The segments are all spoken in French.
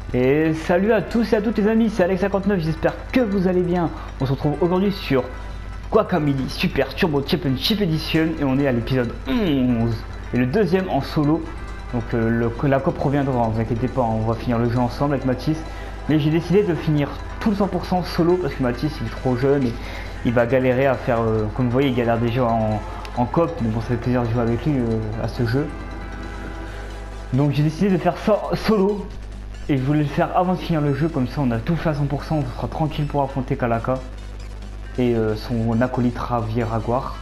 Et salut à tous et à toutes les amis, c'est Alex59, j'espère que vous allez bien. On se retrouve aujourd'hui sur Guacamelee Super Turbo Championship Edition et on est à l'épisode 11 et le deuxième en solo. Donc la coop reviendra, vous inquiétez pas, on va finir le jeu ensemble avec Mathis. Mais j'ai décidé de finir tout le 100% solo parce que Mathis il est trop jeune et il va galérer à faire, comme vous voyez, il galère déjà en coop, mais bon ça fait plaisir de jouer avec lui à ce jeu. Donc j'ai décidé de faire ça solo. Et je voulais le faire avant de finir le jeu, comme ça on a tout fait à 100%, on sera tranquille pour affronter Kalaka et son acolyte Javier Raguar.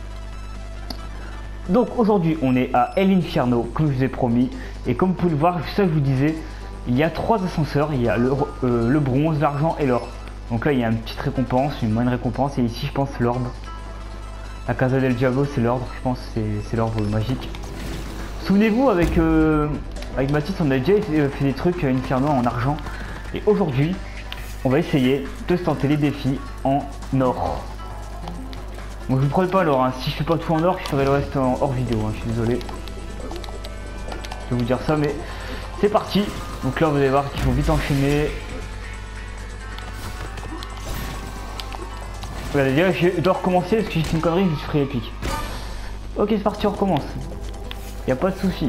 Donc aujourd'hui on est à El Infierno, comme je vous ai promis, et comme vous pouvez le voir, ça je vous disais, il y a 3 ascenseurs, il y a le bronze, l'argent et l'or. Donc là il y a une petite récompense, une moindre récompense, et ici je pense l'ordre. La Casa del Diablo c'est l'ordre, je pense c'est l'ordre magique. Souvenez-vous avec Mathis, on a déjà fait des trucs Inferno en argent. Et aujourd'hui, on va essayer de se tenter les défis en or. Bon, je vous promets pas l'or, hein. Si je fais pas tout en or, je ferai le reste en hors vidéo, hein. Je suis désolé. Je vais vous dire ça, mais c'est parti. Donc là, vous allez voir qu'il faut vite enchaîner. Regardez, déjà, je dois recommencer parce que j'ai fait une connerie, je me suis pris épique. Ok, c'est parti, on recommence. Y a pas de souci.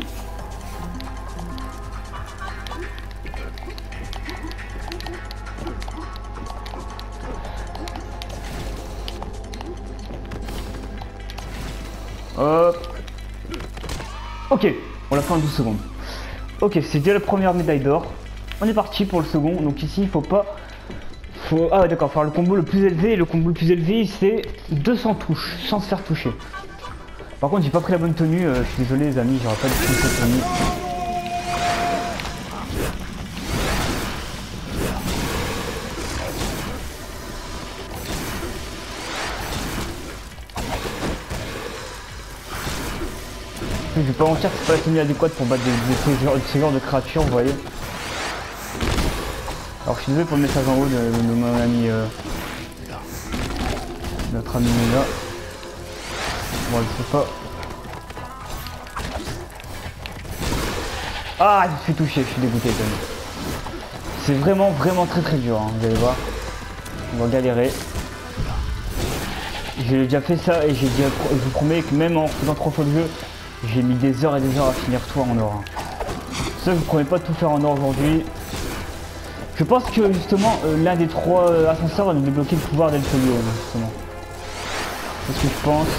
Hop. Ok, on l'a fait en 12 secondes. Ok, c'est déjà la première médaille d'or. On est parti pour le second. Donc ici, il faut pas... Ah d'accord, faire le combo le plus élevé. Et le combo le plus élevé, c'est 200 touches, sans se faire toucher. Par contre, j'ai pas pris la bonne tenue. Je suis désolé les amis, j'aurais pas dû prendre cette tenue. Je vais pas mentir, c'est pas la tenue adéquate pour battre ce genre de créatures, vous voyez. Alors je suis désolé pour le message en haut de mon ami, notre ami là. Bon, je sais pas. Ah, je me suis touché, je suis dégoûté quand même. C'est vraiment très dur, hein, vous allez voir. On va galérer. J'ai déjà fait ça et je vous promets que même en faisant 3 fois le jeu, j'ai mis des heures et des heures à finir tout en or. Ça, je vous promets pas de tout faire en or aujourd'hui. Je pense que justement l'un des 3 ascenseurs va nous débloquer le pouvoir d'El Folio, justement. C'est ce que je pense.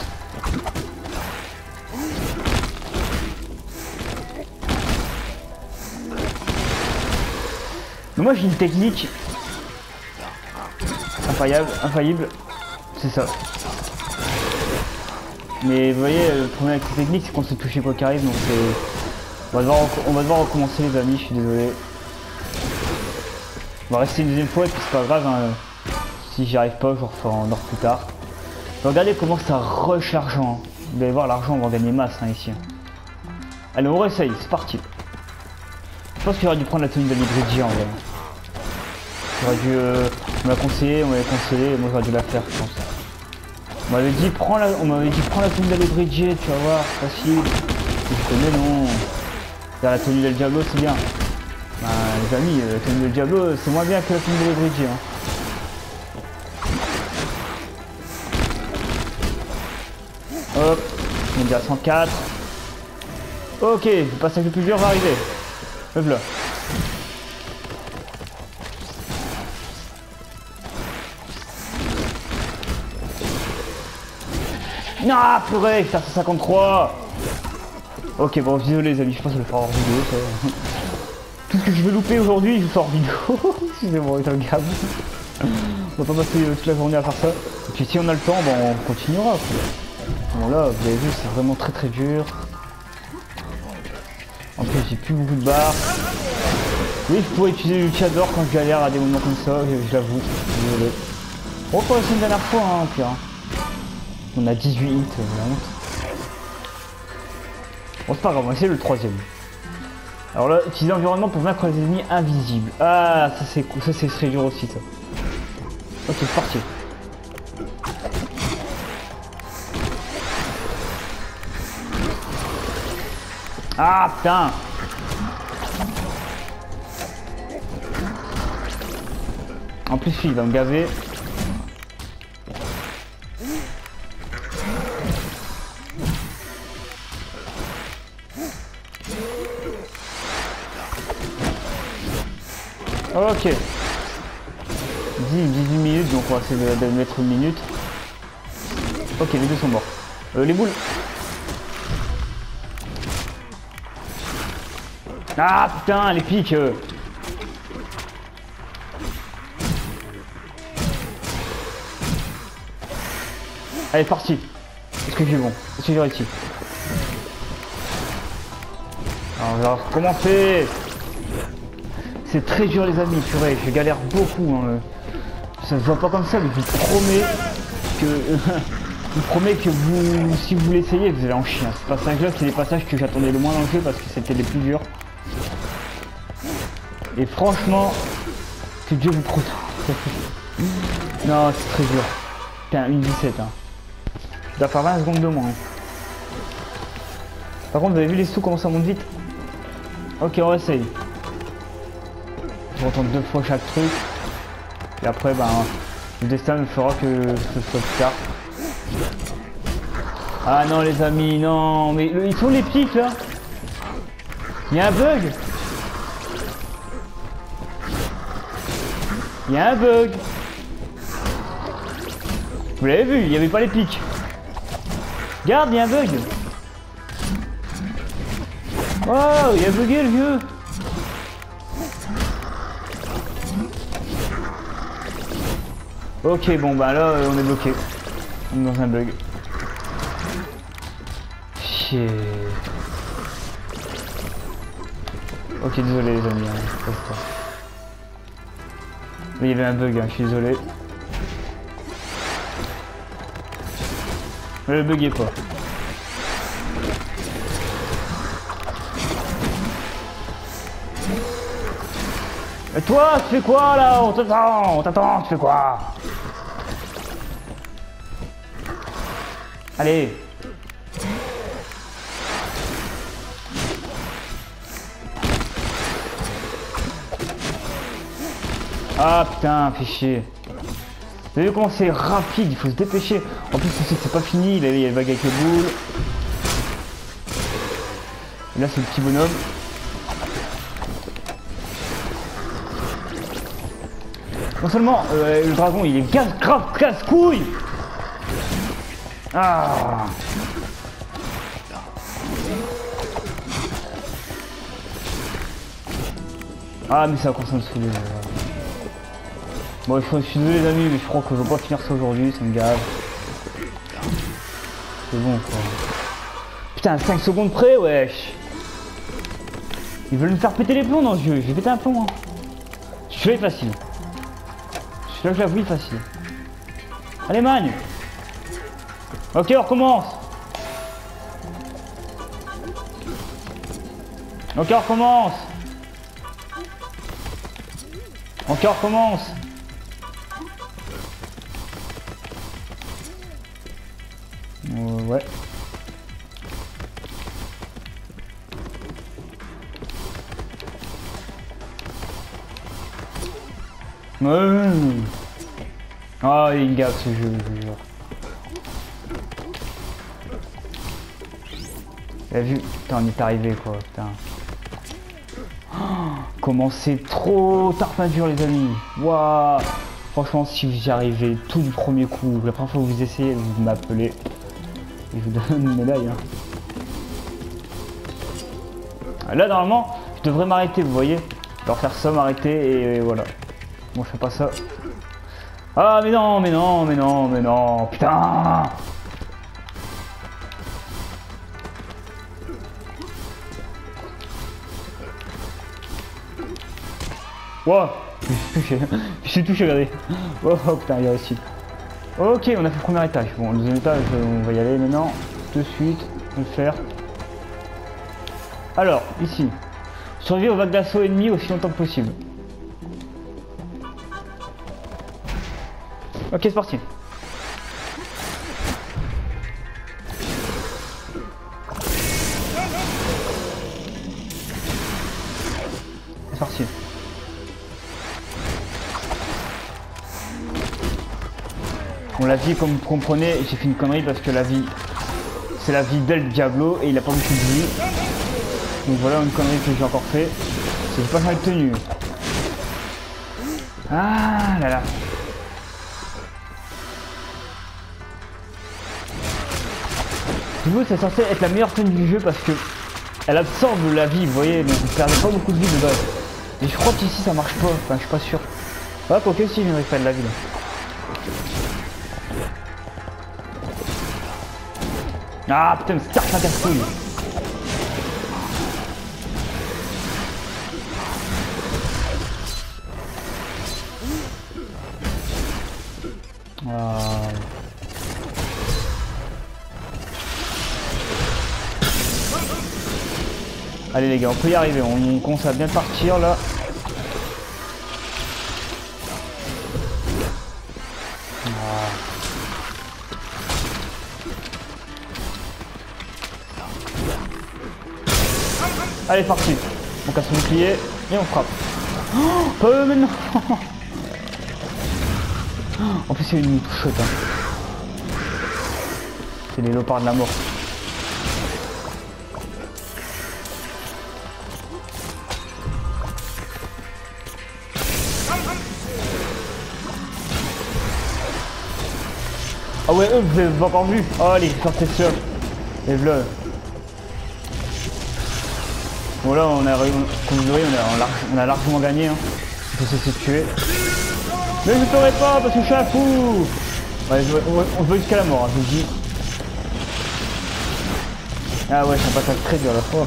Mais moi j'ai une technique infaillible, c'est ça. Mais vous voyez, le problème avec cette technique, c'est qu'on se fait toucher quoi qu'il arrive, donc on va devoir recommencer les amis, je suis désolé. On va rester une deuxième fois et puis c'est pas grave, hein. Si j'y arrive pas, je referai en or plus tard. Regardez comment ça rush l'argent, hein. Vous allez voir, l'argent, on va en gagner masse, hein, ici. Allez, on réessaye, c'est parti. Je pense qu'il aurait dû prendre la tenue de l'Hybridie en vrai. J'aurais dû... on m'avait conseillé, et moi j'aurais dû la faire, je pense. On m'avait dit prends la tenue d'El Bridge, tu vas voir, facile. Je connais non. La tenue del Diablo c'est bien. Ben, les amis, la tenue del Diablo c'est moins bien que la tenue d'El Bridge. Hein. Hop, on est déjà à 104. Ok, le passage le plus dur va arriver. Le voilà. Ah purée, je suis à 153. Ok, bon, désolé les amis, je pense que je vais le faire hors vidéo. Ça. Tout ce que je vais louper aujourd'hui, je le fais hors vidéo. Excusez-moi, je regarde. On va pas passer toute la journée à faire ça. Et puis si on a le temps, bon, on continuera. Bon là, vous avez vu, c'est vraiment très dur. En plus, j'ai plus beaucoup de barres. Oui, je pourrais utiliser le Chador quand je galère à des moments comme ça, je l'avoue. Désolé. On va faire une dernière fois, hein, au pire. On a 18 hits, vraiment. Bon, c'est pas grave, on va essayer le 3ème. Alors là, utiliser l'environnement pour vaincre les ennemis invisibles. Ah, ça c'est cool, ça c'est très dur aussi, ça. Ok, c'est parti. Ah, putain. En plus, lui, il va me gaver. Ok. 18 minutes, donc on va essayer de mettre une minute. Ok, les deux sont morts. Les boules. Ah putain, les pics. Allez, parti. Est-ce que j'ai bon? Est-ce que j'ai réussi? Alors, on va recommencer. C'est très dur, les amis. Purée, je galère beaucoup. Hein. Ça se voit pas comme ça, mais je vous promets que... je vous promets que vous, si vous l'essayez, vous allez en chier. Ce passage-là, c'est les passages que j'attendais le moins dans le jeu parce que c'était les plus durs. Et franchement, que Dieu vous protège. Non, c'est très dur. Putain, une 17. Hein. Je dois faire 20 secondes de moins. Hein. Par contre, vous avez vu les sous comment ça monte vite? Ok, on va essayer. Je retente 2 fois chaque truc. Et après, ben, le destin me fera que ce soit plus tard. Ah non, les amis, non. Mais ils sont les pics là. Il y a un bug. Il y a un bug. Vous l'avez vu, il n'y avait pas les pics. Regarde, il y a un bug. Oh, il a bugué le vieux. Ok, bon bah là on est bloqué. On est dans un bug. Chier. Ok, désolé les amis. Hein, mais il y avait un bug, hein, je suis désolé. Mais le bug est pas. Et toi, tu fais quoi là? On t'attend, tu fais quoi? Allez. Ah putain, fais chier. Vous avez vu comment c'est rapide, il faut se dépêcher. En plus, c'est pas fini, il y a le bug avec les boules. Et là, c'est le petit bonhomme. Non seulement le dragon il est grave casse-couille. Ah. Ah mais ça commence à me saouler. Bon je suis désolé les amis mais je crois que je vais pas finir ça aujourd'hui, ça me gave. C'est bon quoi. Putain 5 secondes près wesh. Ils veulent me faire péter les plombs dans ce jeu, je vais péter un plomb hein. Celui-là est facile. Celui-là je l'avoue facile. Allez man. Ok on recommence. Ok on recommence. Ok on recommence. Ouais. Ah il gaffe ce jeu, je vous jure. T'as vu? Putain on est arrivé quoi, putain. Oh, comment c'est trop dur les amis. Waouh. Franchement si vous y arrivez tout du premier coup, la première fois que vous essayez, vous m'appelez. Et je vous donne une médaille. Hein. Là normalement, je devrais m'arrêter, vous voyez. Je dois faire ça, m'arrêter et voilà. Bon je fais pas ça. Ah mais non, mais non, mais non, mais non, putain. Wow, je suis touché, regardez. Oh, oh putain, il a réussi. Ok, on a fait le premier étage. Bon, le deuxième étage, on va y aller maintenant. De suite, on va le faire. Alors, ici. Survivre aux vagues d'assaut ennemies aussi longtemps que possible. Ok, c'est parti. C'est parti. Bon, la vie, comme vous comprenez, j'ai fait une connerie parce que la vie, c'est la vie d'El Diablo et il a pas beaucoup de vie. Donc voilà une connerie que j'ai encore fait. C'est pas mal tenu. Ah là là. Du coup, c'est censé être la meilleure tenue du jeu parce que elle absorbe la vie, vous voyez, donc vous perdez pas beaucoup de vie de base. Et je crois qu'ici ça marche pas, enfin je suis pas sûr. Ouais, quoique si, je récupère de la vie là. Ah putain, mais c'est ça casse-couille. Allez les gars, on peut y arriver, on commence à bien partir là. Allez, parti. On casse le bouclier et on frappe. Oh, pas eux maintenant. En plus, c'est une touchette. Hein. C'est les léopards de la mort. Ah ouais, eux, vous avez encore vu. Oh, allez, sortez ça. Et voilà. Bon là, comme vous voyez, on a largement gagné. Hein. On peut se tuer. Mais je ne ferai pas parce que je suis un fou. Ouais, on se va jusqu'à la mort, hein, je vous dis. Ah ouais, ça passe très dur à la fois.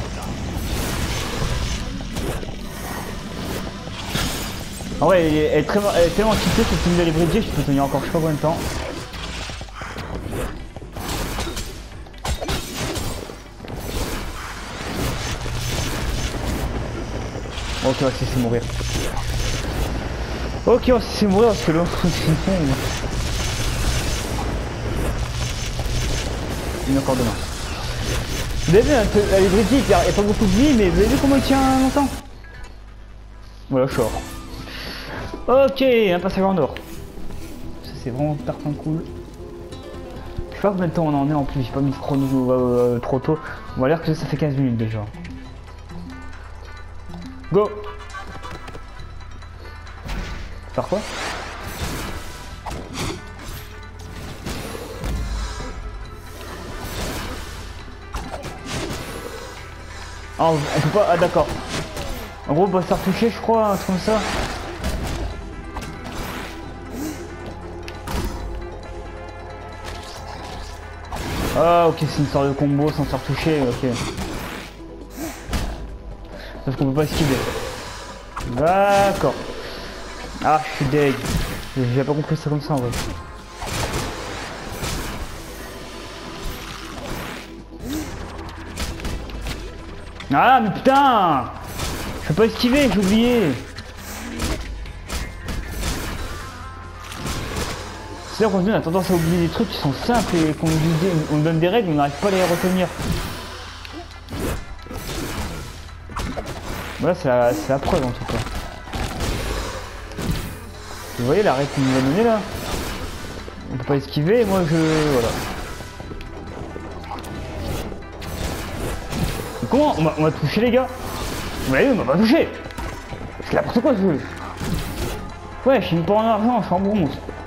En vrai, elle est tellement cheatée cette tenue d'aller bridger, je peux tenir encore je sais pas combien de temps. Ok, on va se laisser mourir. Ok, on va se laisser mourir parce que l'autre, sinon... Il est encore demain. Vous avez vu, elle est bridée, il n'y a pas beaucoup de vie, mais vous avez vu comment il tient longtemps? Voilà, je sors. Ok, un passage en or. Ça, c'est vraiment parfait cool. Je sais pas combien de temps on en est en plus, j'ai pas mis de chrono trop tôt. On va dire que ça fait 15 minutes déjà. Go! Faire quoi? Ah, on peut pas... Ah d'accord. En gros, on va se faire toucher, je crois, un truc comme ça. Ah ok, c'est une sorte de combo sans se faire toucher, ok. Sauf qu'on peut pas esquiver. D'accord. Ah, je suis deg. J'ai pas compris ça comme ça en vrai. Ah mais putain, je peux pas esquiver, j'ai oublié. C'est vrai qu'on a tendance à oublier des trucs qui sont simples et qu'on nous donne des règles, on n'arrive pas à les retenir. Voilà, c'est la preuve en tout cas. Vous voyez la règle qu'on nous a donnée là? On peut pas esquiver et moi je... voilà. Mais comment on m'a touché les gars? Vous l'avez vu, on m'a pas touché. C'est n'importe quoi ce jeu. Ouais, je suis pas en argent, je suis en bronze.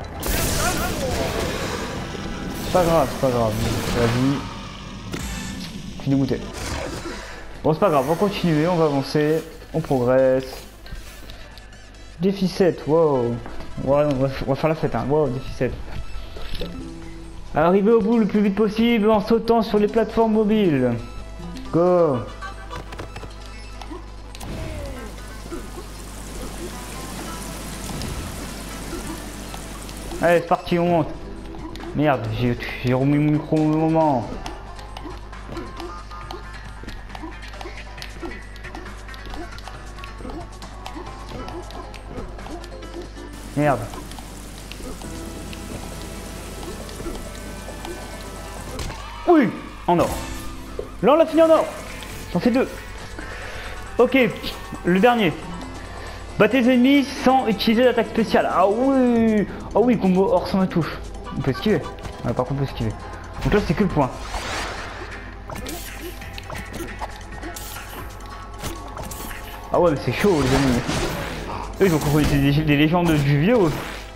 C'est pas grave, c'est pas grave. La vie. Je suis dégoûté. Bon, c'est pas grave, on va continuer, on va avancer, on progresse. Défi 7, wow. Ouais, on va faire la fête, hein. Wow, défi 7. Arriver au bout le plus vite possible en sautant sur les plateformes mobiles. Go. Allez, c'est parti, on monte. Merde, j'ai remis mon micro au moment. Merde. Oui, en or. Là, on l'a fini en or. J'en fais deux. Ok, le dernier. Battez les ennemis sans utiliser l'attaque spéciale. Ah oui, combo or sans la touche. On peut esquiver. Ouais, par contre on peut esquiver. Donc là c'est que le point. Ah ouais mais c'est chaud les amis. Eux ils ont compris des légendes du jeu vidéo.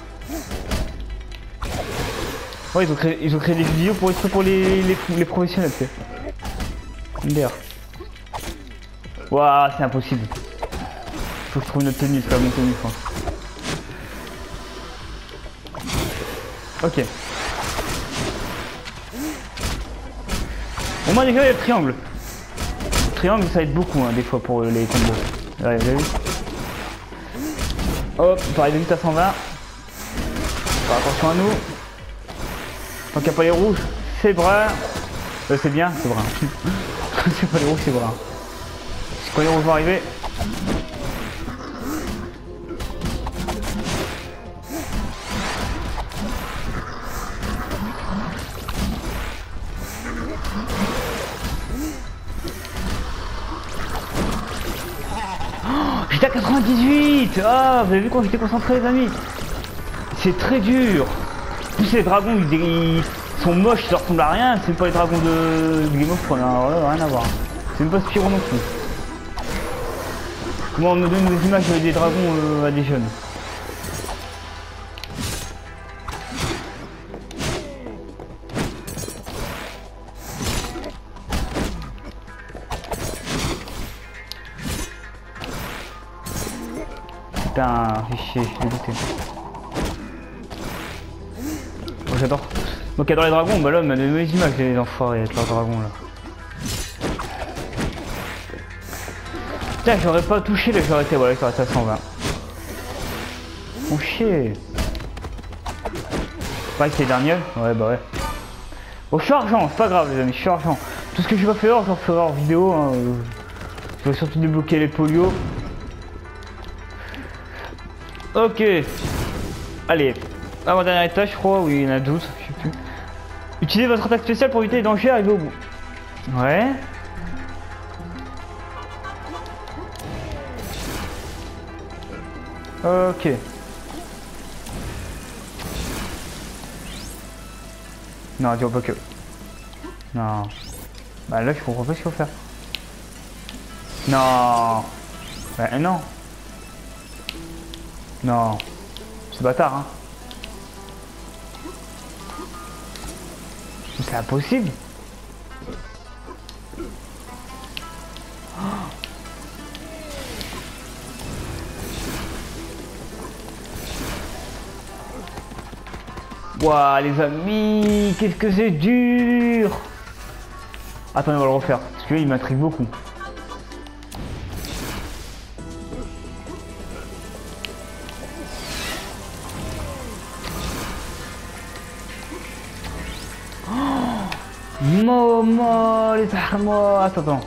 Ouais ils ont créé des jeux vidéo pour être pour les professionnels tu sais. MDR. Waouh c'est impossible. Faut que je trouve une autre tenue, c'est pas mon tenue je pense. Ok. Au moins déjà il y a le triangle. Le triangle ça aide beaucoup hein, des fois pour les combos. Ouais, vous avez vu. Hop, on peut arriver vite à 120. Faire attention à nous. Tant qu'il n'y a pas les rouges, c'est brun. C'est bien, c'est brun. C'est pas les rouges, c'est brun. C'est quand les rouges vont arriver. J'étais à 98. Ah, vous avez vu quand j'étais concentré les amis. C'est très dur. En plus les dragons ils sont moches, ils leur ressemblent à rien. C'est pas les dragons de Game of Thrones, alors là rien à voir. C'est même pas Spyro non plus. Comment on me donne des images des dragons à des jeunes. Putain, chier, je suis dégoûté. Oh, j'adore. Moi qui adore les dragons, bah là, on m'a donné des images, les enfoirés avec leurs dragons là. Putain, j'aurais pas touché, là j'aurais été, voilà, j'aurais été à 120. Oh chier. Pareil que les derniers. Ouais, bah ouais. Bon, je suis argent, c'est pas grave, les amis, je suis argent. Tout ce que je vais faire, je referai en vidéo. Hein. Je vais surtout débloquer les polios. Ok. Allez. Avant-dernier étage, je crois. Oui, il y en a 12. Je sais plus. Utilisez votre attaque spéciale pour éviter les dangers et arriver au bout. Ouais. Ok. Non, dis pas que. Non. Bah là, je comprends pas ce qu'il faut faire. Non. Bah non. Non. C'est bâtard, hein. C'est impossible. Waouh les amis, qu'est-ce que c'est dur. Attendez, on va le refaire, parce que là, il m'intrigue beaucoup. Momo, les armoires. Attends.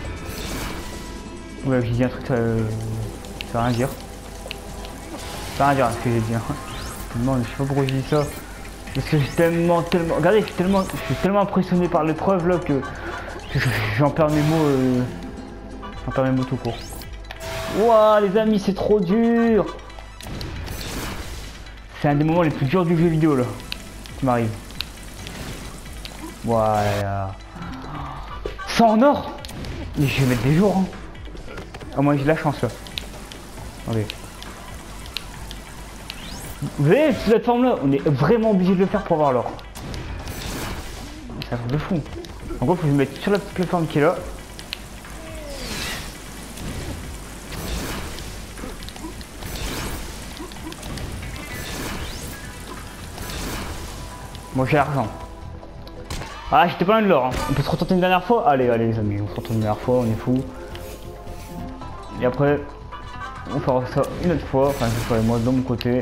Ouais, j'ai dit un truc, ça veut rien dire. Ça veut rien dire ce que j'ai dit. Hein. Non, je sais pas pourquoi je dis ça. Parce que j'ai tellement. Regardez, je suis tellement impressionné par l'épreuve là que j'en perds mes mots. J'en perds mes mots tout court. Ouah, les amis, c'est trop dur. C'est un des moments les plus durs du jeu vidéo là. Qui m'arrive. Voilà. Ça en or. Mais je vais mettre des jours. Hein. Ah, moi j'ai de la chance là. Attendez. Vous voyez cette plateforme là, on est vraiment obligé de le faire pour avoir l'or. C'est un truc de fou. En gros, faut que je me mette sur la petite plateforme qui est là. Moi j'ai l'argent. Ah, j'étais pas loin de l'or. Hein. On peut se retenter une dernière fois. Allez, allez les amis, on se retente une dernière fois, on est fou. Et après, on fera ça une autre fois. Enfin, je ferai moi de mon côté.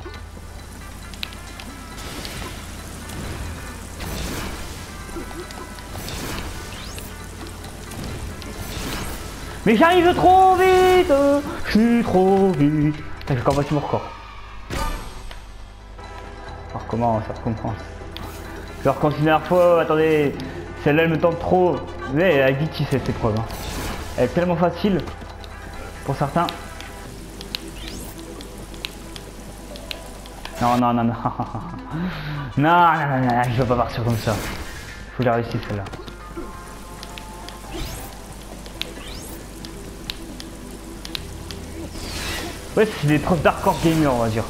Mais j'arrive trop vite. Je suis trop vite. J'ai encore battu mon record. On recommence, ça recommence. Je recommence une dernière fois, attendez. Celle-là elle me tente trop. Mais elle a dit qui cette épreuve. Hein. Elle est tellement facile. Pour certains. Non, non, non, non. Non, non, non, non, je vais pas partir comme ça. Faut que je la réussisse celle-là. Ouais, c'est des preuves d'hardcore gamer, on va dire.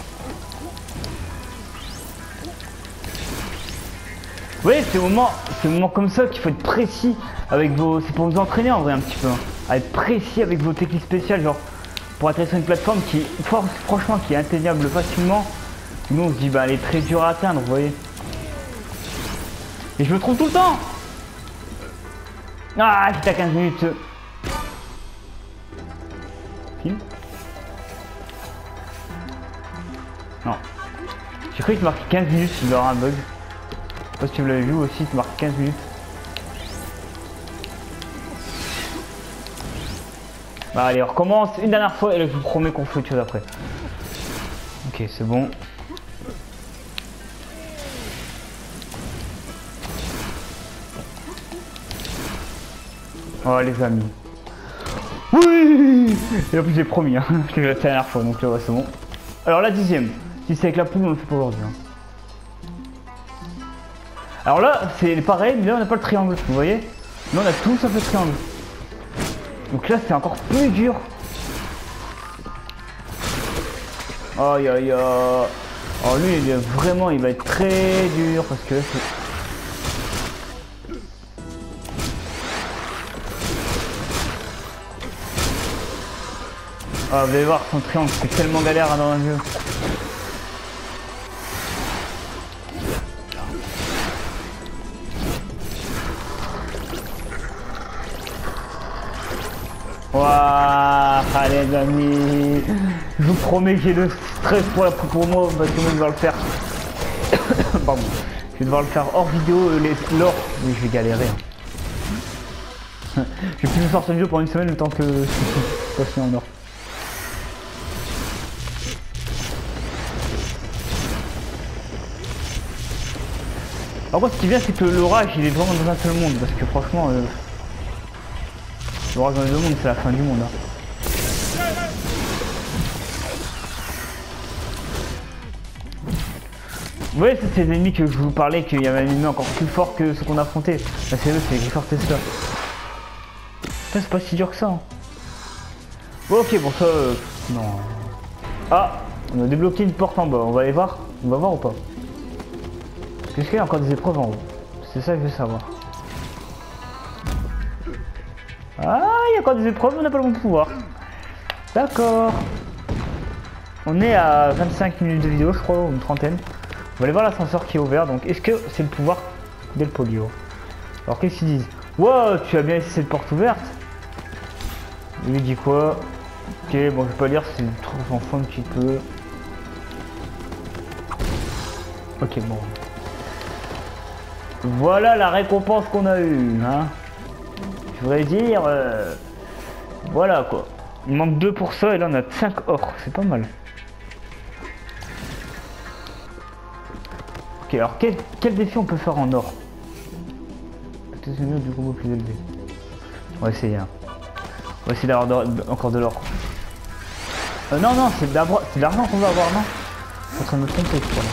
Ouais, c'est au moment comme ça qu'il faut être précis avec vos... C'est pour vous entraîner en vrai un petit peu. Hein. À être précis avec vos techniques spéciales, genre pour atterrir sur une plateforme qui, franchement, qui est atteignable facilement. Nous on se dit, bah elle est très dure à atteindre, vous voyez. Et je me trompe tout le temps. Ah, j'étais à 15 minutes. Film. Non. J'ai cru qu'il marquait 15 minutes s'il y aura un bug. Je sais pas si vous l'avez vu aussi, il marque 15 minutes. Bah allez, on recommence une dernière fois et là je vous promets qu'on fait autre chose après. Ok, c'est bon. Oh les amis. Oui. Et en plus j'ai promis, hein. Je l'ai fait la dernière fois, donc là ouais, c'est bon. Alors la 10e. Si c'est avec la poule, on le fait pas aujourd'hui. Hein. Alors là, c'est pareil, mais là on n'a pas le triangle, vous voyez. Là on a tout sauf le triangle. Donc là c'est encore plus dur. Aïe aïe aïe. Oh lui il est vraiment, il va être très dur parce que là c'est... Ah, vous allez voir son triangle, c'est tellement galère dans un jeu. Waouh, les amis, je vous promets que j'ai le stress pour moi parce que moi je vais devoir le faire. Pardon, je vais devoir le faire hors vidéo, l'or, mais je vais galérer. Hein. Je vais plus sortir une vidéo pendant une semaine le temps que je passe en or. Alors moi ce qui est bien c'est que l'orage il est vraiment dans un seul monde parce que franchement l'orage dans les deux mondes c'est la fin du monde hein. Vous voyez ça c'est les ennemis que je vous parlais qu'il y avait un ennemi encore plus fort que ce qu'on a affronté. Là c'est eux, c'est Griffeur Tesla. Putain c'est pas si dur que ça hein. Bon ok bon ça non. Ah on a débloqué une porte en bas, on va aller voir. On va voir ou pas? Est-ce qu'il y a encore des épreuves en haut? C'est ça que je veux savoir. Ah, il y a encore des épreuves, on n'a pas le bon pouvoir. D'accord. On est à 25 minutes de vidéo, je crois, ou une trentaine. On va aller voir l'ascenseur qui est ouvert. Donc, est-ce que c'est le pouvoir d'El Polio? Alors, qu'est-ce qu'ils disent? Wow, tu as bien laissé cette porte ouverte? Il lui dit quoi? Ok, bon, je vais pas lire, c'est le truc en fond un petit peu. Ok, bon. Voilà la récompense qu'on a eue, hein. Je voudrais dire, voilà quoi. Il manque 2 pour ça et là on a 5 or, c'est pas mal. Ok, alors quel défi on peut faire en or? Peut-être mieux du combo plus élevé. On va essayer, hein. On va essayer d'avoir encore de l'or. Non, non, c'est de l'argent qu'on va avoir, non? Je suis en train de me tromper, je crois.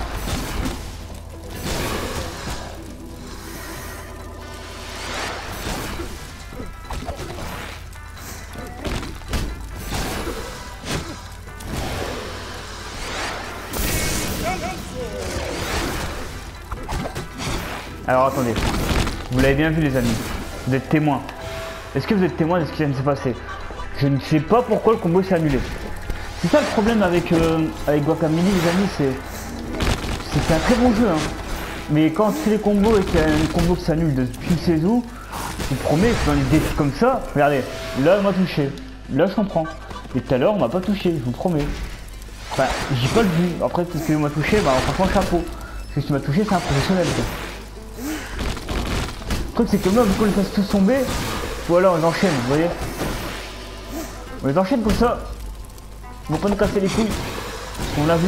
Alors attendez, vous l'avez bien vu les amis, vous êtes témoins. Est-ce que vous êtes témoins de ce qui vient de se passer? Je ne sais pas pourquoi le combo s'est annulé. C'est ça le problème avec Guacamelee les amis, c'est un très bon jeu hein. Mais quand tu fais les combos et qu'il y a un combo qui s'annule depuis une saison, je vous promets que dans les défis comme ça, regardez, là on m'a touché, là je comprends. Et tout à l'heure on m'a pas touché, je vous promets. Enfin, j'ai pas le vu, après tout ce que m'a touché, bah franchement chapeau. Parce que ce qui m'a touché c'est un professionnel quoi. Le truc c'est que moi vu qu'on les fasse tous tomber, voilà on enchaîne, vous voyez. On les enchaîne comme ça. Ils vont pas nous casser les couilles. On l'a vu.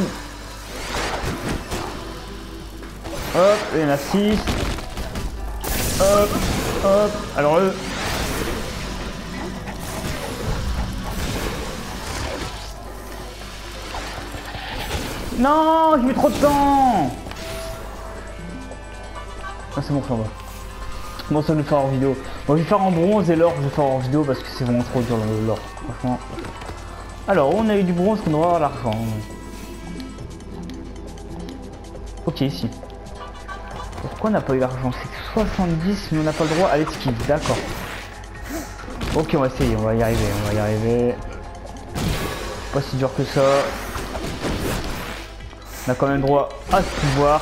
Hop, il y en a 6. Hop, hop. Alors eux. Non, j'ai mis trop de temps. Ah c'est bon, ça va. Bon, ça je vais faire en vidéo. Bon, je vais faire en bronze et l'or, je vais faire en vidéo parce que c'est vraiment trop dur l'or. Franchement. Alors, on a eu du bronze, qu'on aura l'argent. Ok, ici. Pourquoi on n'a pas eu l'argent? C'est 70, mais on n'a pas le droit à l'esquive. D'accord. Ok, on va essayer, on va y arriver. Pas si dur que ça. On a quand même droit à ce pouvoir.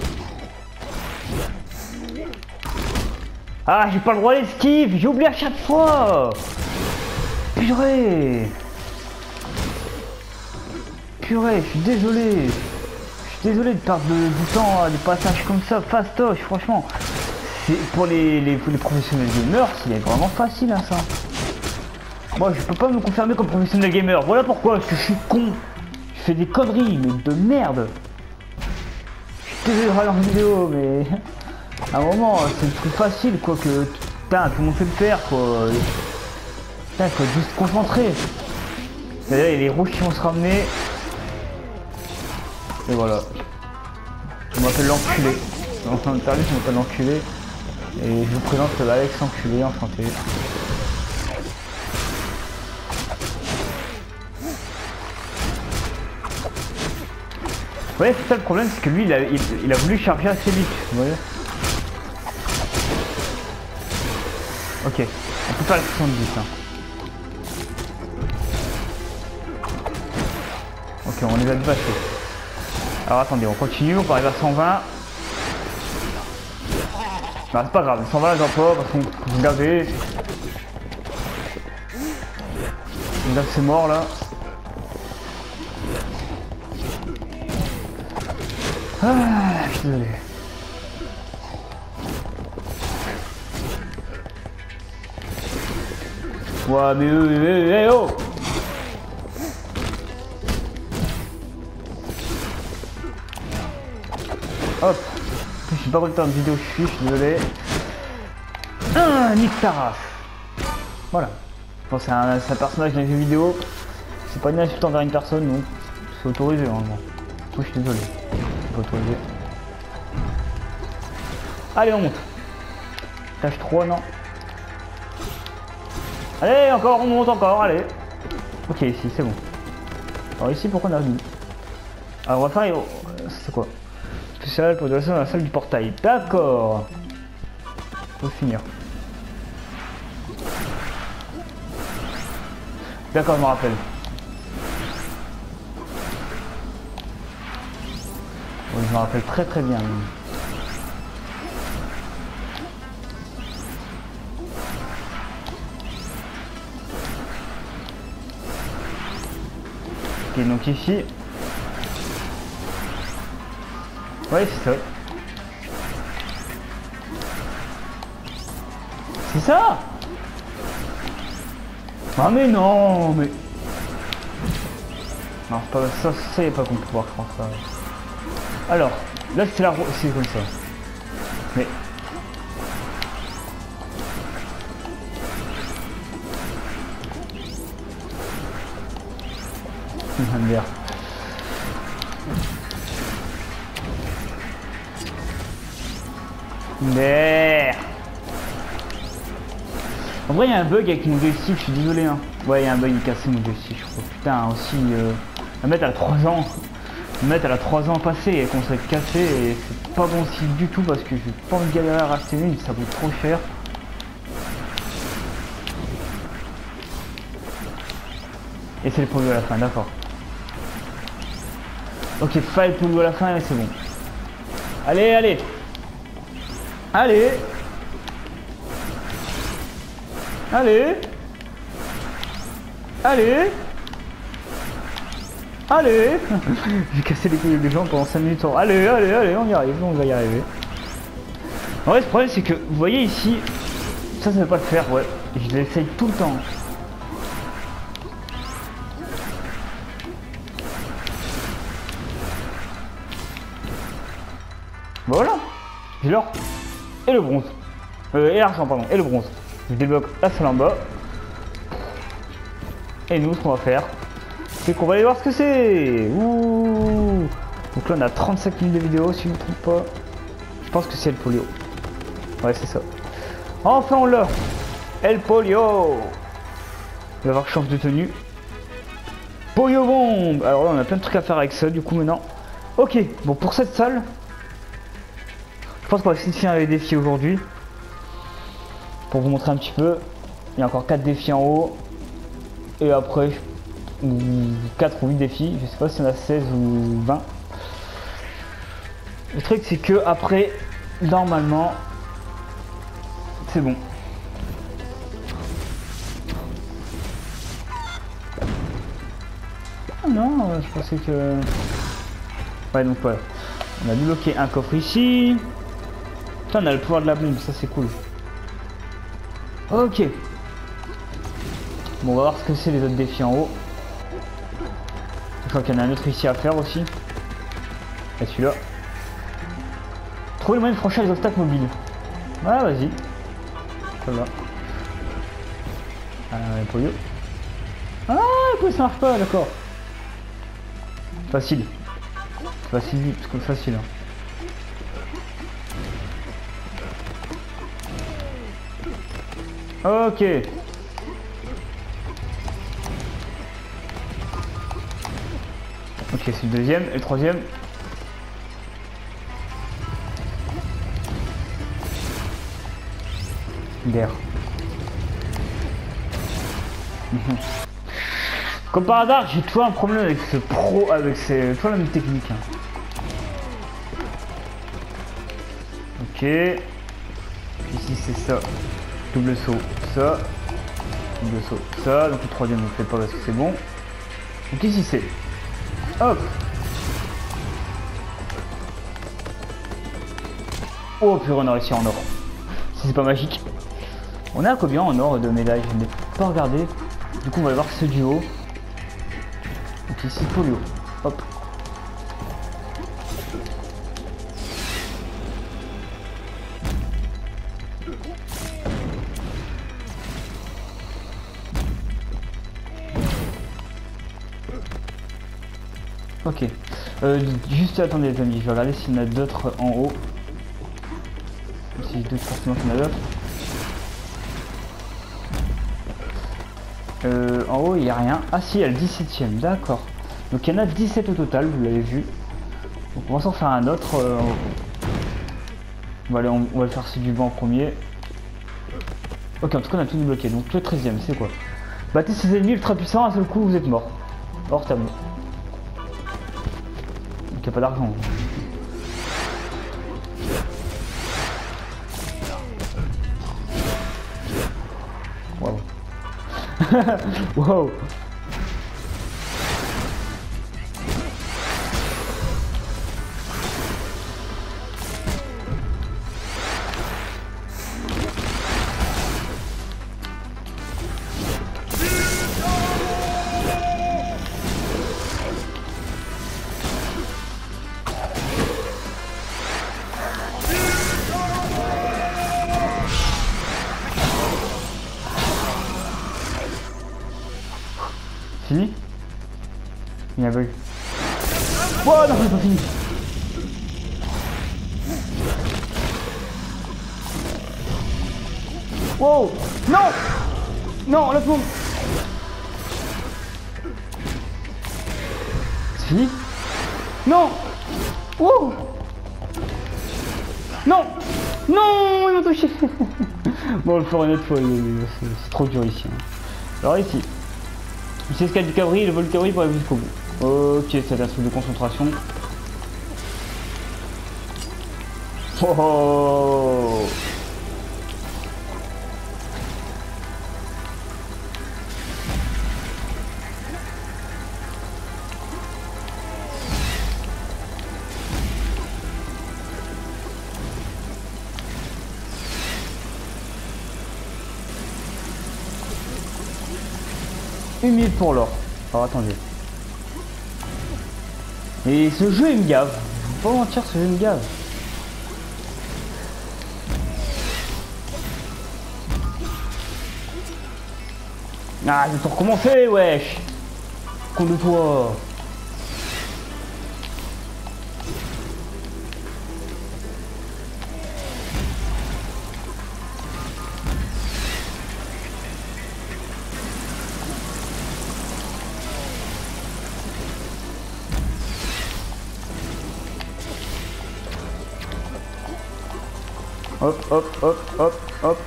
Ah, j'ai pas le droit à l'esquive, j'ai oublié à chaque fois. Purée, je suis désolé. Je suis désolé de perdre du temps à des passages comme ça, fastoche, franchement. C'est pour les professionnels gamers, c'est vraiment facile hein, ça. Moi, je peux pas me confirmer comme professionnel gamer. Voilà pourquoi, parce que je suis con. Je fais des conneries, mais de merde. Je suis désolé de regarder en vidéo, mais... À un moment, c'est plus facile quoi que... Putain, tout le monde fait le faire quoi. Putain, il faut être juste concentré. D'ailleurs, il y a les rouges qui vont se ramener. Et voilà. Je m'appelle l'enculé. Enfin, interview, je m'appelle l'enculé. Et je vous présente Alex enculé, enchanté. Ouais, c'est ça le problème, c'est que lui, il a voulu charger assez vite, vous voyez. Ok, on peut faire les 70 hein. Ok, on les a dépassés. Alors attendez, on continue, on peut arriver à 120. Non, c'est pas grave, 120 les emplois, parce qu'on vous gavez. Là c'est mort là. Ah, je suis désolé. Ouais, mais oh! Hop! Je suis pas content de vidéo, je suis désolé. Ah, nique ta race! Voilà. Bon, c'est un personnage dans les jeux vidéo. C'est pas une insulte envers une personne, donc c'est autorisé normalement. Oui, je suis désolé. C'est pas autorisé. Allez, on monte. Tâche 3, non? Allez, encore, on monte encore, allez. Ok, ici, c'est bon. Alors ici, pourquoi on a mis? Alors, on va faire... C'est quoi? Spécial pour de dans la salle du portail. D'accord. Faut finir. D'accord, je me rappelle. Oui, je me rappelle très très bien. Ok, donc ici... Ouais, c'est ça. C'est ça? Ah mais non, mais... Non, c'est pas ça, ça y est pas qu'on peut pouvoir faire ça. Alors, là c'est la roue, c'est comme ça. Mais... Merde. Merde. En vrai, il y a un bug avec mon joystick, je suis désolé. Hein. Ouais, il y a un bug, il cassé mon joystick, je crois. Putain, aussi, la mettre à 3 ans. La mettre elle a 3 ans passés et qu'on serait cassé et c'est pas bon signe du tout parce que j'ai pas envie de galérer à racheter une, ça coûte trop cher. Et c'est le polio à la fin, d'accord. Ok, pas le polio à la fin et c'est bon. Allez, allez. Allez. Allez. Allez. Allez. J'ai cassé les couilles des gens pendant 5 minutes. Allez, allez, allez, on y arrive, on va y arriver. En vrai, le problème c'est que, vous voyez ici, ça ne veut pas le faire, ouais. Je l'essaye tout le temps. Voilà. J'ai l'or et le bronze. Et l'argent, pardon, et le bronze. Je débloque la salle en bas. Et nous, ce qu'on va faire, c'est qu'on va aller voir ce que c'est. Ouh. Donc là on a 35 minutes de vidéo si je ne me trompe pas. Je pense que c'est le polio. Ouais c'est ça. Enfin on l'a. El polio. Il va avoir chance de tenue. Polio bombe. Alors là on a plein de trucs à faire avec ça du coup maintenant. Ok, bon pour cette salle, je pense qu'on va essayer de finir les défis aujourd'hui. Pour vous montrer un petit peu. Il y a encore 4 défis en haut. Et après 4 ou 8 défis. Je sais pas si on a 16 ou 20. Le truc c'est que après, normalement, c'est bon. Ah non, je pensais que... Ouais donc voilà. On a débloqué un coffre ici. Putain, on a le pouvoir de la bombe, ça c'est cool. Ok. Bon, on va voir ce que c'est les autres défis en haut. Je crois qu'il y en a un autre ici à faire aussi. Et celui-là. Trouver le moyen de franchir les obstacles mobiles. Ouais, vas-y. Ça va. Polio. Ah, pourquoi ça marche pas, d'accord. Facile. Facile, parce que facile. Hein. Ok. Ok, c'est le deuxième et le troisième. D'air. Comme par hasard, j'ai toujours un problème avec ce pro, avec ces... toujours la même technique. Hein. Ok. Ici c'est ça. Double saut, ça. Double saut, ça. Donc le troisième on ne fait pas parce que c'est bon. Donc ici c'est... Hop. Oh purée, on a réussi en or. Si c'est pas magique. On a combien en or de médailles? Je n'ai pas regardé. Du coup on va voir ce duo. Donc ici polio. Hop. Ok. Juste attendez les amis, je vais regarder s'il y en a d'autres en haut. Si je doute forcément qu'il y en a d'autres. En haut il n'y a rien. Ah si, il y a le 17ème, d'accord. Donc il y en a 17 au total, vous l'avez vu. Donc on va s'en faire un autre. On va le faire celui du banc en premier. Ok, en tout cas on a tout débloqué. Donc le 13ème, c'est quoi? Battez ces ennemis ultra puissants, à un seul coup vous êtes mort. Hors tableau. Donc il n'y a pas d'argent. Wow. Wow. Fini? Il y a un bug. Oh non, c'est pas fini. Wow. Non. Non, la bombe. C'est fini? Non. Wow. Non. Non, il m'a touché. Bon, on le fera une autre fois, c'est trop dur ici. Alors ici. C'est ce qu'a du cabri, le vol du cabri pour aller jusqu'au bout. Ok, c'est un truc de concentration. Oh, oh. Une minute pour l'or. Alors attendez. Et ce jeu il me gave. Je vais pas mentir, ce jeu me gave. Ah, j'ai tout recommencé, wesh. con de toi. Hop, hop, hop, hop, hop.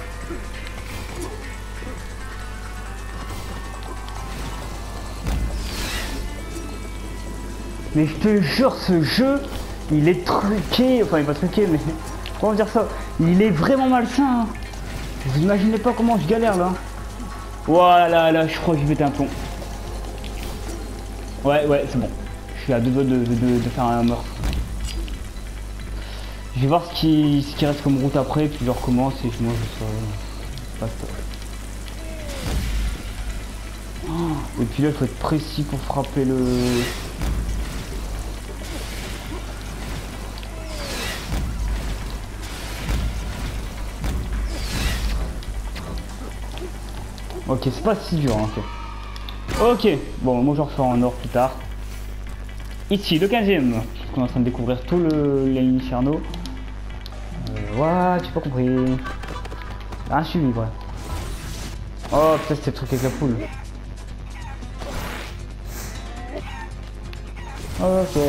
Mais je te jure, ce jeu, il est truqué. Enfin, il est pas truqué, mais comment dire ça? Il est vraiment malsain. Hein. Vous imaginez pas comment je galère là. Voilà, là, je crois que je vais péter un plomb. Ouais, c'est bon. Je suis à deux doigts de faire un meurtre. Je vais voir ce qui reste comme route après, puis je recommence et moi je serai. Et puis là, il faut être précis pour frapper le. Ok, c'est pas si dur, hein, ok. Bon, moi je refais en or plus tard. Ici, le 15e. On est en train de découvrir tout l'Inferno. Ouais, j'ai pas compris. Un suivi, ouais. Oh, putain, c'était le truc avec la poule. Ok.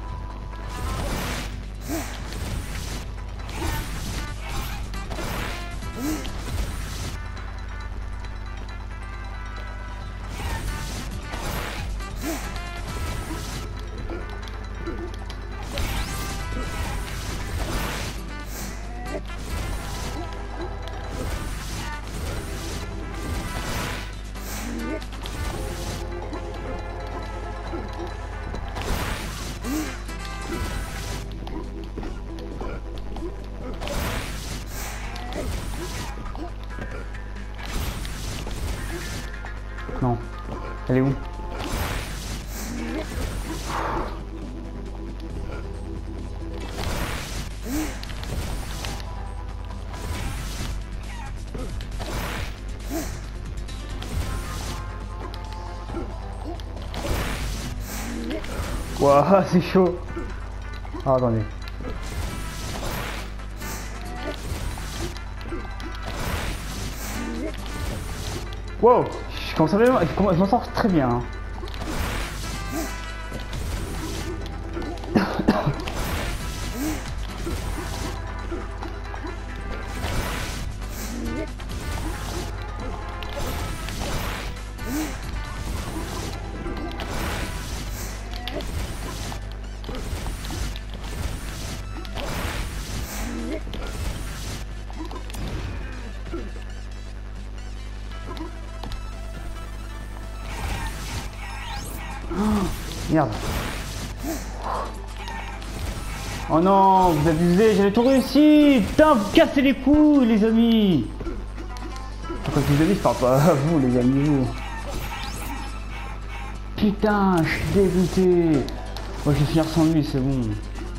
Non. Elle est où? Waouh, c'est chaud. Ah, attendez. Wow, je m'en sors très bien. Hein. Merde. Oh non, vous abusez, j'avais tout réussi. Putain, vous cassez les couilles, les amis. Quand je vous ai dit, je parle pas à vous, les amis. Vous. Putain, je suis dégoûté. Moi, je vais finir sans lui, c'est bon.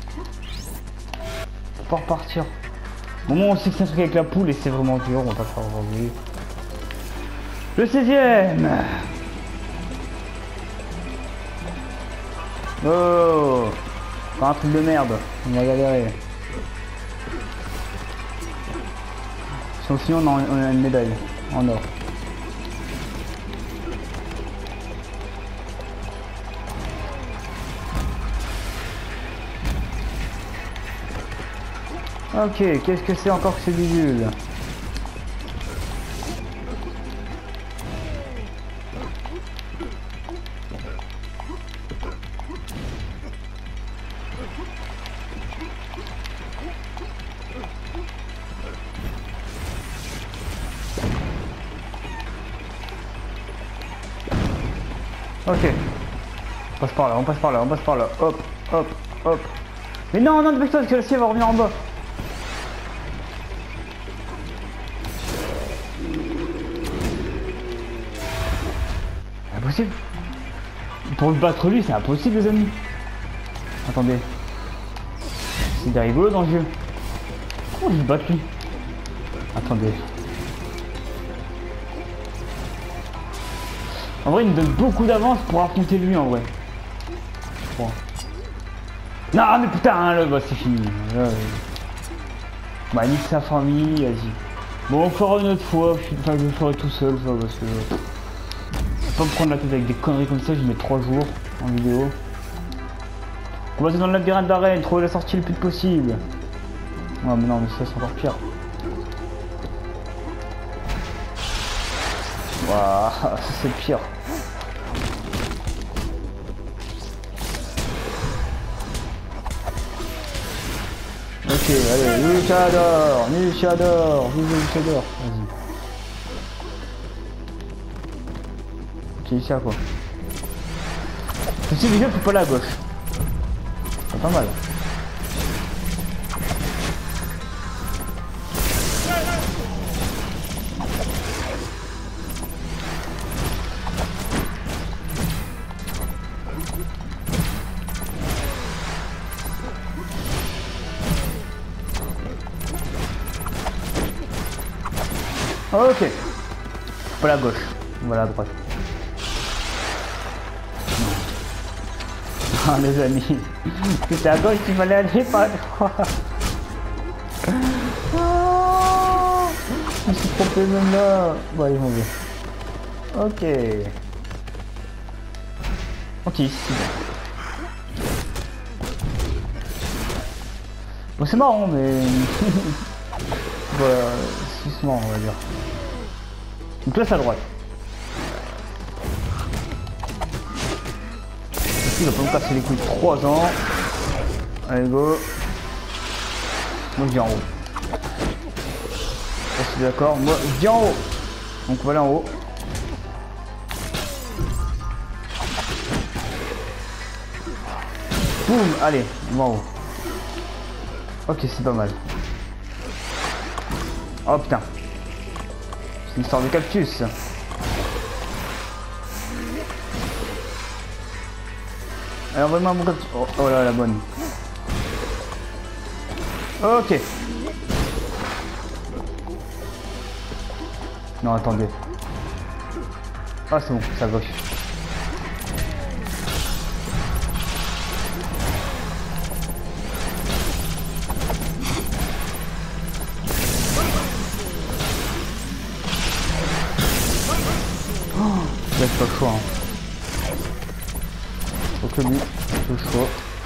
Faut pas repartir. Bon, moi, on sait que c'est un truc avec la poule et c'est vraiment dur, on va pas le faire aujourd'hui. Le 16e. Oh, pas un truc de merde, on va galérer. Sinon on a une médaille en or. Ok, qu'est-ce que c'est encore que ce bidule? Ok. On passe par là, on passe par là, on passe par là. Hop, hop, hop. Mais non, non, dépêche-toi parce que la ciel va revenir en bas. C'est impossible. Pour le battre lui, c'est impossible les amis. Attendez. C'est des rigolos dans le jeu. Comment je le batte lui? Attendez. En vrai, il me donne beaucoup d'avance pour affronter lui en vrai. Bon. Non, mais putain, hein, là, bah, c'est fini. Là, bah, nique sa famille, vas-y. Bon, on fera une autre fois. Enfin, je le ferai tout seul, ça, parce que. Pas me prendre la tête avec des conneries comme ça, je mets 3 jours en vidéo. On va dans le labyrinthe d'arène, trouver la sortie le plus vite possible. Ouais, mais non, mais ça, c'est encore pire. Waouh, ça, c'est pire. Ok, allez, Luchador, Luchador, Luchador, vas-y. Ok, ici à quoi? Ceci, les gars, faut pas aller à gauche. C'est pas mal. Ok. Faut pas à gauche. Voilà à droite. Ah les amis. C'était à gauche qu'il fallait aller, pas à droite. Oh, je me suis trompé même là. Bon allez mon vieux. Ok. Ok, c'est bon. Bon c'est marrant mais. Voilà, c'est marrant on va dire. Donc là c'est à droite. Il va pas me casser les couilles 3 ans. Allez go. Moi je dis en haut. Je suis d'accord. Moi je dis en haut. Donc voilà en haut. Boum. Allez, on va en haut. Ok, c'est pas mal. Oh putain. C'est une histoire de cactus. Alors vraiment mon cactus. Oh, oh là la bonne. Ok. Non attendez. Ah c'est bon, c'est à gauche. Là c'est pas le choix hein. Ok lui, c'est le choix.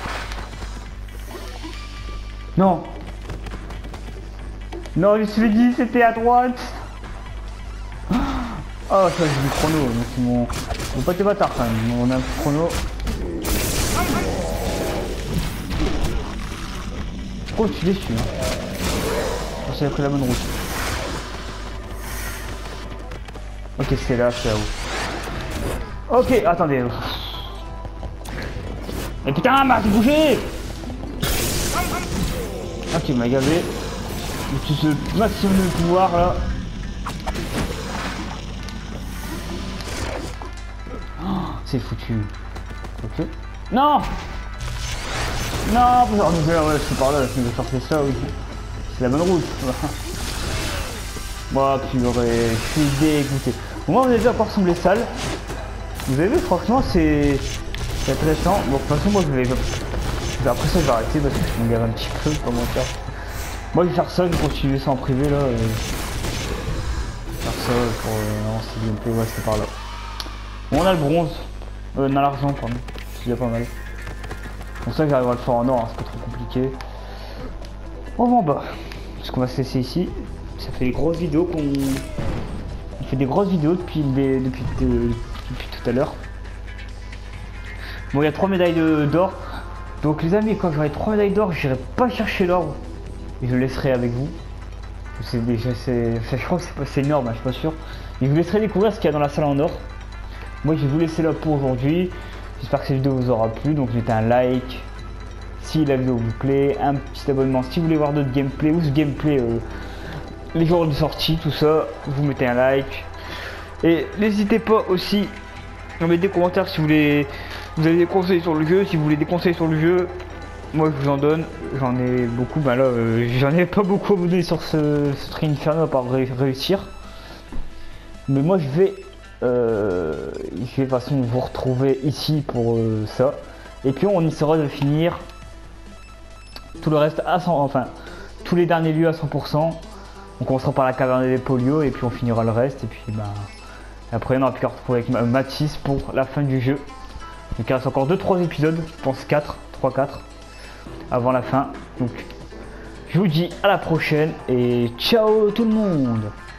Non. Non je me suis dit c'était à droite. Oh ça j'ai du chrono, donc c'est mon... Faut pas tes bâtards quand même, on a un chrono. Oh je suis déçu hein. J'ai pris la bonne route. Ok c'est là, c'est là-haut. Ok, attendez. Mais putain, m'a bougé. Ok, il m'a gavé. Tu ce maximum de pouvoir là. Oh, c'est foutu. Ok. Non. Non, ouais, je suis par là, je vais sortir ça, oui. C'est la bonne route. Moi, purée, je suis dégoûté. Moi, vous avez vu à quoi ressemble les salles. Vous avez vu, franchement, c'est intéressant. Bon, de toute façon, moi, je vais... Après ça, je vais arrêter parce que je me gave un petit peu, comment faire. Moi, je vais faire ça, je vais continuer ça en privé, là. Faire ça pour lancer le gameplay, ouais, c'est par là. Bon, on a le bronze. On a l'argent, pardon. C'est déjà pas mal. C'est pour ça que j'arriverai à le faire en or, hein, c'est pas trop compliqué. On va en bas. Parce qu'on va se laisser ici. Ça fait des grosses vidéos qu'on... On fait des grosses vidéos depuis tout à l'heure. Bon, il y a 3 médailles d'or. Donc les amis, quand j'aurai 3 médailles d'or, j'irai pas chercher l'or. Et je le laisserai avec vous. C'est déjà, je crois que c'est énorme, hein, je suis pas sûr. Et je vous laisserai découvrir ce qu'il y a dans la salle en or. Moi, je vais vous laisser là pour aujourd'hui. J'espère que cette vidéo vous aura plu. Donc mettez un like si la vidéo vous plaît, un petit abonnement si vous voulez voir d'autres gameplay ou ce gameplay les jours de sortie, tout ça, vous mettez un like. Et n'hésitez pas aussi à mettre des commentaires si vous voulez, vous avez des conseils sur le jeu, si vous voulez des conseils sur le jeu, moi je vous en donne, j'en ai beaucoup, ben là j'en ai pas beaucoup à vous donner sur ce Train Inferno à part réussir. Mais moi je vais je vais de toute façon vous retrouver ici pour ça. Et puis on essaiera de finir tout le reste à 100, enfin tous les derniers lieux à 100%. On commencera par la caverne des Polio et puis on finira le reste. Et puis bah, après on aura plus qu'à retrouver avec Mathis pour la fin du jeu. Donc il reste encore 2-3 épisodes, je pense 3-4 avant la fin. Donc je vous dis à la prochaine et ciao tout le monde.